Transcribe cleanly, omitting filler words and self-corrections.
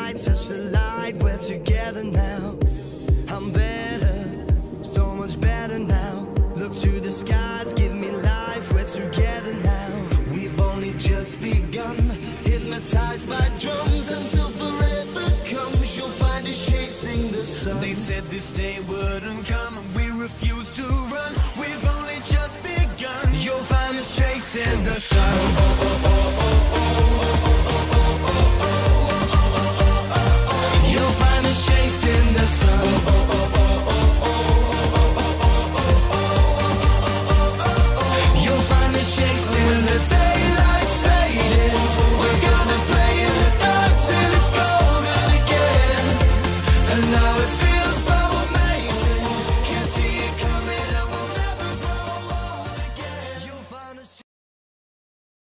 night, touch the light, we're together now. I'm better, so much better now. Look to the skies, give me life, we're together now. We've only just begun, hypnotized by drums until forever comes. You'll find us chasing the sun. They said this day wouldn't come, and we refuse to run. We've only just begun. You'll find us chasing the sun. You'll find us chasing the sun. You'll find us chasing the daylight's fading. We're gonna play in the dark till it's golden again. And now it feels